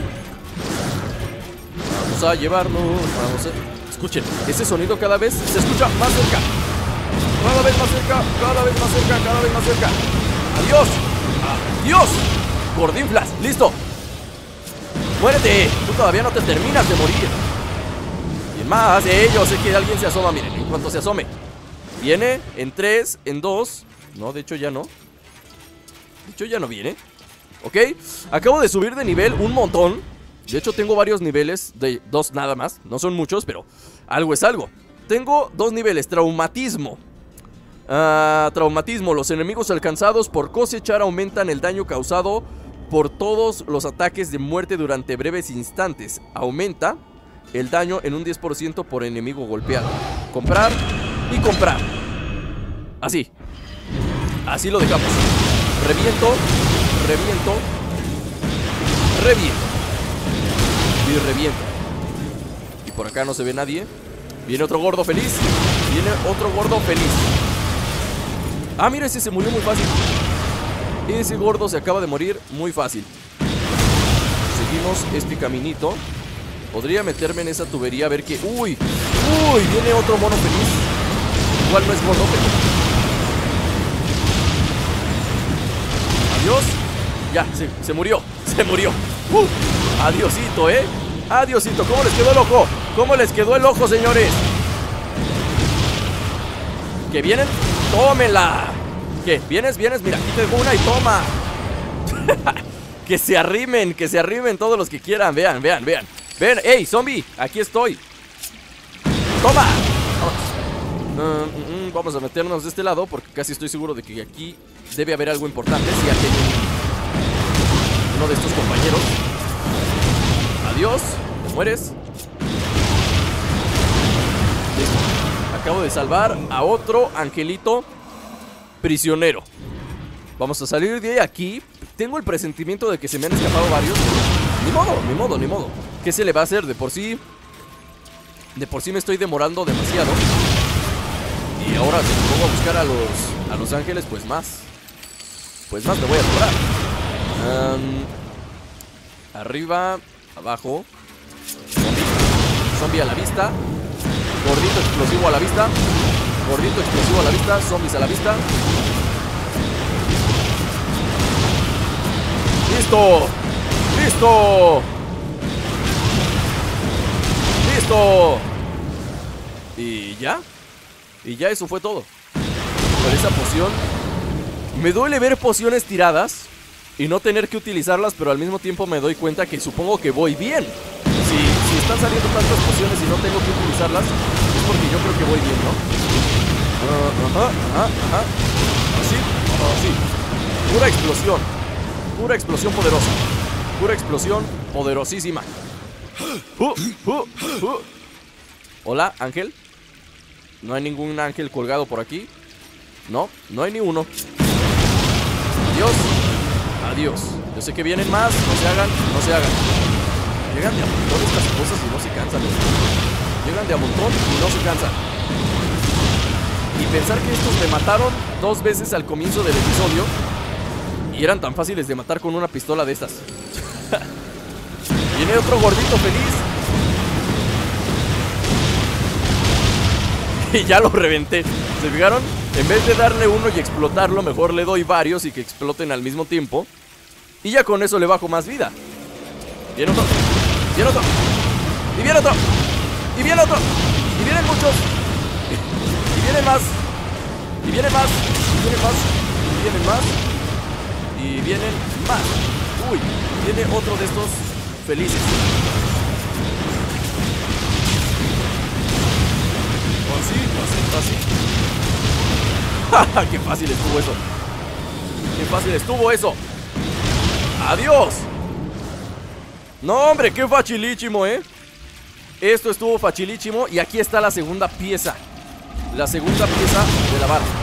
S2: Vamos a llevarnos. Vamos a... Escuchen, ese sonido cada vez se escucha más cerca. Cada vez más cerca, cada vez más cerca, cada vez más cerca. ¡Adiós! ¡Adiós! Gordinflas, listo. ¡Muérete! Tú todavía no te terminas de morir. Más, eh, yo sé que alguien se asoma, miren, en cuanto se asome. Viene en tres, en dos. No, de hecho ya no. De hecho ya no viene. Ok, acabo de subir de nivel un montón. De hecho tengo varios niveles, de dos nada más. No son muchos, pero algo es algo. Tengo dos niveles, traumatismo. uh, Traumatismo, los enemigos alcanzados por cosechar aumentan el daño causado por todos los ataques de muerte durante breves instantes. Aumenta el daño en un diez por ciento por enemigo golpeado. Comprar y comprar. Así. Así lo dejamos. Reviento. Reviento. Reviento. Y reviento. Y por acá no se ve nadie. Viene otro gordo feliz. Viene otro gordo feliz. Ah, mira, ese se murió muy fácil. Ese gordo se acaba de morir muy fácil. Seguimos este caminito. Podría meterme en esa tubería a ver qué... ¡Uy! ¡Uy! Viene otro mono feliz. Igual no es gordo, pero... Adiós. Ya, se, se murió. Se murió. ¡Uh! Adiosito, ¿eh? Adiosito. ¿Cómo les quedó el ojo? ¿Cómo les quedó el ojo, señores? ¿Que vienen? ¡Tómela! ¿Qué? ¿Vienes? ¿Vienes? Mira, aquí te dejo una y toma. Que se arrimen, que se arrimen todos los que quieran. Vean, vean, vean. Ven, hey, zombie, aquí estoy. Toma. Vamos. Uh, uh, vamos a meternos de este lado, porque casi estoy seguro de que aquí debe haber algo importante. Si aquí hay uno de estos compañeros. Adiós, te mueres. Listo. Acabo de salvar a otro angelito prisionero. Vamos a salir de aquí. Tengo el presentimiento de que se me han escapado varios. Ni modo, ni modo, ni modo. ¿Qué se le va a hacer? De por sí De por sí me estoy demorando demasiado. Y ahora si me pongo a buscar a los, a los ángeles, pues más. Pues más me voy a atorar. um, Arriba, abajo. Zombie. Zombie a la vista. Gordito explosivo a la vista. Gordito explosivo a la vista. Zombies a la vista. ¡Listo! ¡Listo! ¡Listo! Y ya. Y ya eso fue todo. Con esa poción. Me duele ver pociones tiradas y no tener que utilizarlas, pero al mismo tiempo me doy cuenta que supongo que voy bien. Si, si están saliendo tantas pociones y no tengo que utilizarlas, es porque yo creo que voy bien, ¿no? Uh, ajá, ajá, ajá. Así, así. Pura explosión. Pura explosión poderosa. Pura explosión poderosísima. Uh, uh, uh. Hola, ángel. No hay ningún ángel colgado por aquí. No, no hay ni uno. Adiós. Adiós. Yo sé que vienen más. No se hagan, no se hagan. Llegan de a montón estas cosas y no se cansan. Llegan de a montón y no se cansan. Y pensar que estos me mataron dos veces al comienzo del episodio y eran tan fáciles de matar con una pistola de estas. Viene otro gordito feliz. Y ya lo reventé. ¿Se fijaron? En vez de darle uno y explotarlo, mejor le doy varios y que exploten al mismo tiempo. Y ya con eso le bajo más vida. Viene otro. Viene otro. Y viene otro. Y viene otro. Y vienen muchos. Y vienen más. Y vienen más. Y vienen más. Y vienen más. Y vienen más. Uy, viene otro de estos felices. Así, así, así. ¡Qué fácil estuvo eso! ¡Qué fácil estuvo eso! ¡Adiós! No, hombre, qué facilísimo, ¿eh? Esto estuvo facilísimo. Y aquí está la segunda pieza. La segunda pieza de la vara.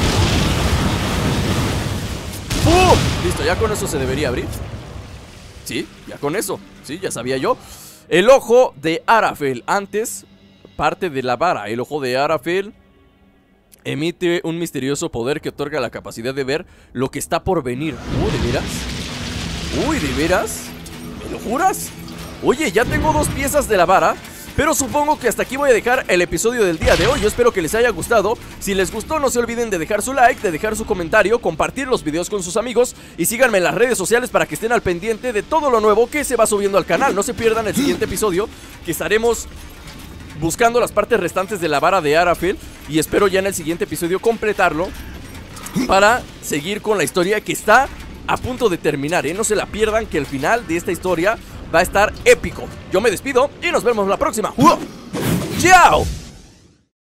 S2: ¡Pum! Listo, ya con eso se debería abrir. Sí, ya con eso. Sí, ya sabía yo. El ojo de Arafel. Antes, parte de la vara. El ojo de Arafel emite un misterioso poder que otorga la capacidad de ver lo que está por venir. Uy, ¿de veras? Uy, ¿de veras? ¿Me lo juras? Oye, ya tengo dos piezas de la vara. Pero supongo que hasta aquí voy a dejar el episodio del día de hoy. Yo espero que les haya gustado. Si les gustó, no se olviden de dejar su like, de dejar su comentario, compartir los videos con sus amigos y síganme en las redes sociales para que estén al pendiente de todo lo nuevo que se va subiendo al canal. No se pierdan el siguiente episodio, que estaremos buscando las partes restantes de la vara de Arafel. Y espero ya en el siguiente episodio completarlo para seguir con la historia que está a punto de terminar, ¿eh? No se la pierdan, que el final de esta historia va a estar épico. Yo me despido y nos vemos la próxima. ¡Chao!